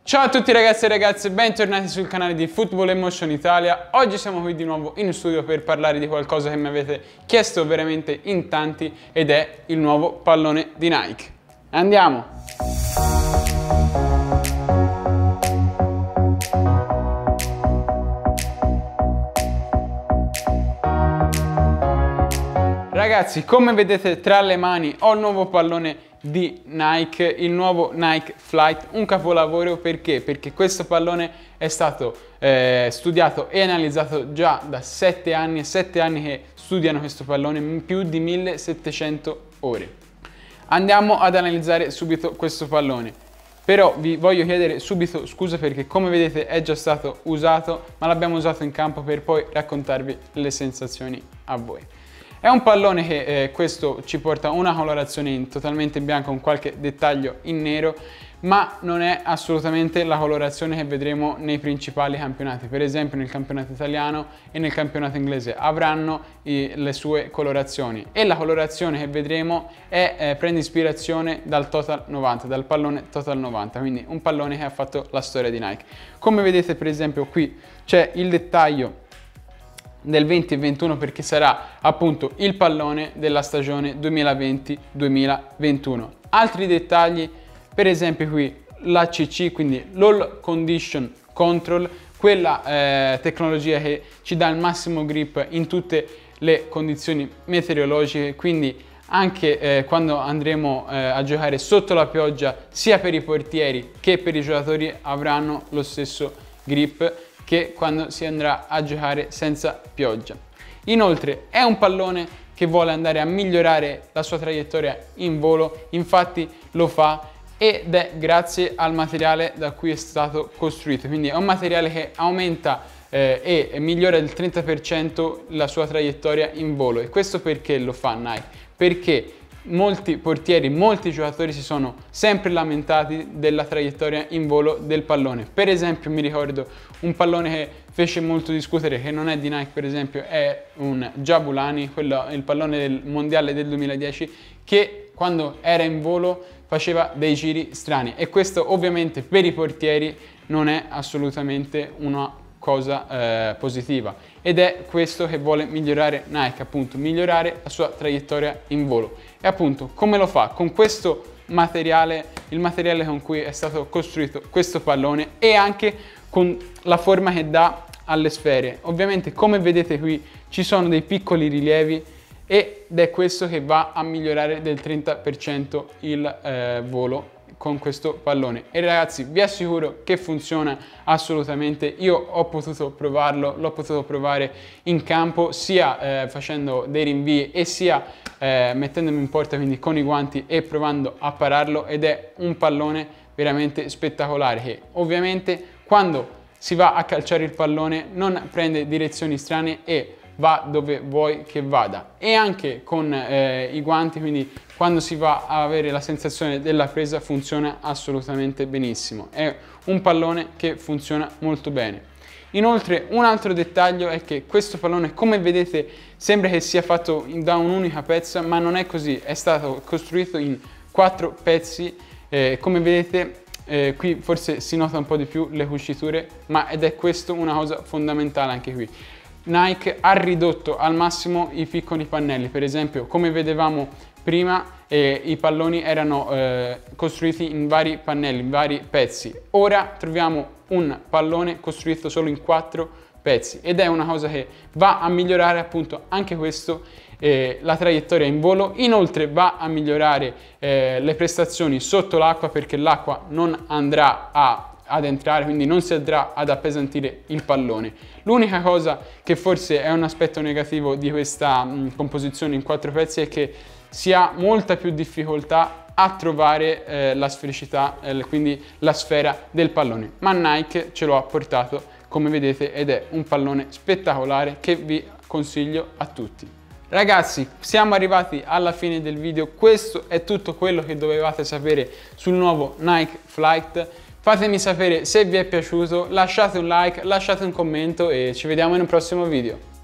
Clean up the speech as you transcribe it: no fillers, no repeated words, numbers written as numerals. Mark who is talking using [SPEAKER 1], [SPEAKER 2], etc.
[SPEAKER 1] Ciao a tutti ragazzi e ragazze, bentornati sul canale di Football Emotion Italia. Oggi siamo qui di nuovo in studio per parlare di qualcosa che mi avete chiesto veramente in tanti ed è il nuovo pallone di Nike. Andiamo! Ragazzi, come vedete tra le mani ho il nuovo pallone di Nike, il nuovo Nike Flight, un capolavoro. Perché? Perché questo pallone è stato studiato e analizzato già da 7 anni, 7 anni che studiano questo pallone, più di 1700 ore. Andiamo ad analizzare subito questo pallone. Però vi voglio chiedere subito scusa perché come vedete è già stato usato, ma l'abbiamo usato in campo per poi raccontarvi le sensazioni a voi. È un pallone che questo ci porta una colorazione totalmente bianca con qualche dettaglio in nero, ma non è assolutamente la colorazione che vedremo nei principali campionati. Per esempio nel campionato italiano e nel campionato inglese avranno le sue colorazioni, e la colorazione che vedremo prende ispirazione dal Total 90, dal pallone Total 90, quindi un pallone che ha fatto la storia di Nike. Come vedete per esempio qui c'è il dettaglio del 20 e 21 perché sarà appunto il pallone della stagione 2020-2021. Altri dettagli, per esempio qui l'ACC, quindi l'All Condition Control, quella tecnologia che ci dà il massimo grip in tutte le condizioni meteorologiche, quindi anche quando andremo a giocare sotto la pioggia, sia per i portieri che per i giocatori avranno lo stesso grip che quando si andrà a giocare senza pioggia. Inoltre è un pallone che vuole andare a migliorare la sua traiettoria in volo, infatti lo fa ed è grazie al materiale da cui è stato costruito, quindi è un materiale che aumenta e migliora del 30% la sua traiettoria in volo. E questo perché lo fa Nike? Perché molti portieri, molti giocatori si sono sempre lamentati della traiettoria in volo del pallone. Per esempio mi ricordo un pallone che fece molto discutere, che non è di Nike per esempio, è un Jabulani, il pallone del mondiale del 2010, che quando era in volo faceva dei giri strani, e questo ovviamente per i portieri non è assolutamente una cosa positiva, ed è questo che vuole migliorare Nike, appunto migliorare la sua traiettoria in volo. E appunto come lo fa? Con questo materiale, il materiale con cui è stato costruito questo pallone, e anche con la forma che dà alle sfere. Ovviamente come vedete qui ci sono dei piccoli rilievi ed è questo che va a migliorare del 30% il volo con questo pallone. E ragazzi vi assicuro che funziona assolutamente. Io ho potuto provarlo, l'ho potuto provare in campo sia facendo dei rinvii e sia mettendomi in porta, quindi con i guanti, e provando a pararlo, ed è un pallone veramente spettacolare che ovviamente quando si va a calciare il pallone non prende direzioni strane e va dove vuoi che vada. E anche con i guanti, quindi quando si va a avere la sensazione della presa, funziona assolutamente benissimo. È un pallone che funziona molto bene. Inoltre un altro dettaglio è che questo pallone, come vedete, sembra che sia fatto da un'unica pezza, ma non è così. È stato costruito in 4 pezzi, come vedete qui forse si nota un po' di più le cuciture, ma ed è questo una cosa fondamentale anche qui. Nike ha ridotto al massimo i piccoli pannelli. Per esempio come vedevamo prima i palloni erano costruiti in vari pannelli, in vari pezzi. Ora troviamo un pallone costruito solo in 4 pezzi, ed è una cosa che va a migliorare appunto anche questo, la traiettoria in volo. Inoltre va a migliorare le prestazioni sotto l'acqua, perché l'acqua non andrà ad entrare, quindi non si andrà ad appesantire il pallone. L'unica cosa che forse è un aspetto negativo di questa composizione in 4 pezzi è che si ha molta più difficoltà a trovare la sfericità, quindi la sfera del pallone, ma Nike ce lo ha portato come vedete, ed è un pallone spettacolare che vi consiglio a tutti. Ragazzi, siamo arrivati alla fine del video. Questo è tutto quello che dovevate sapere sul nuovo Nike Flight. Fatemi sapere se vi è piaciuto, lasciate un like, lasciate un commento e ci vediamo in un prossimo video.